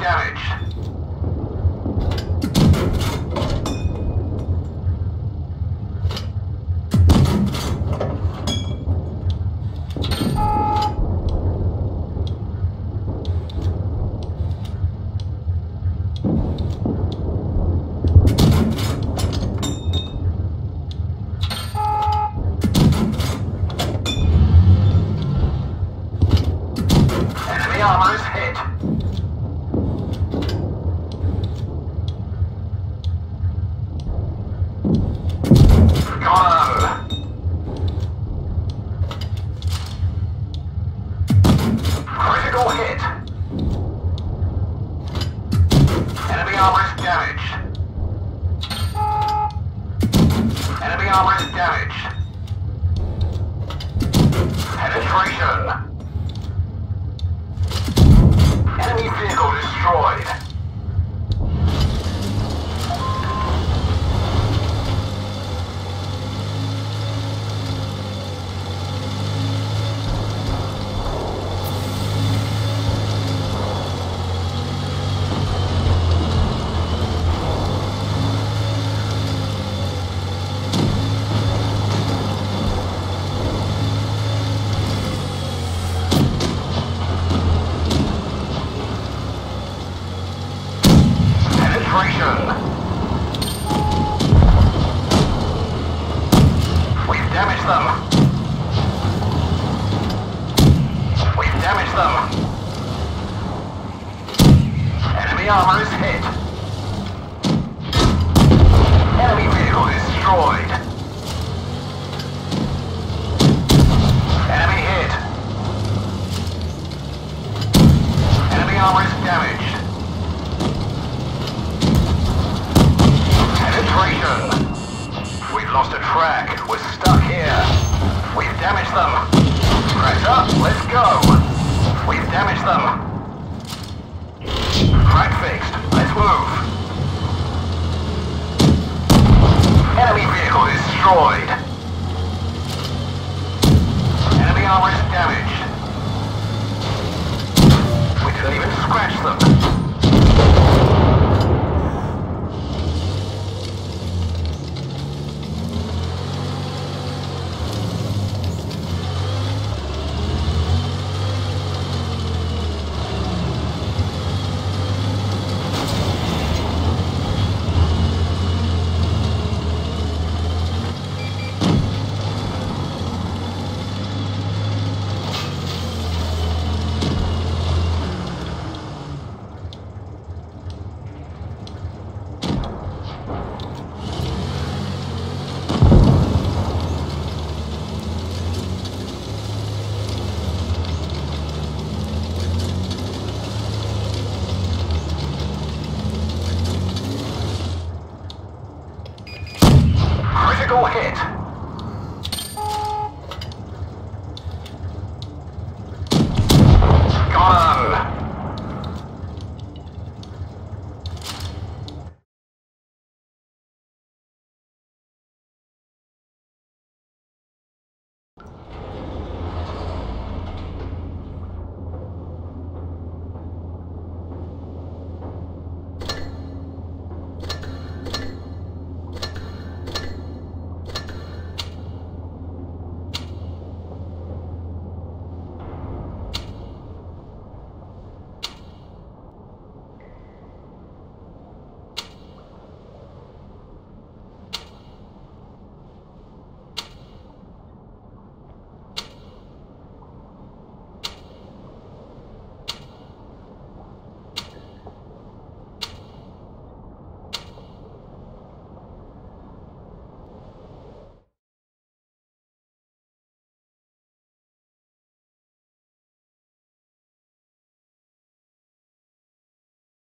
damage. Enemy armor is hit. Critical hit. Enemy armor is damaged. Enemy armor is damaged. Penetration. Enemy vehicle destroyed. We've damaged them. We've damaged them. Enemy armor is hit. Enemy vehicle destroyed. Enemy hit. Enemy armor is damaged. Penetration. We've lost a track. We're stuck here. We've damaged them. Press up. Let's go. We've damaged them. Track fixed. Let's move. Enemy vehicle destroyed. Enemy armor is damaged. We didn't even scratch them. Critical hit.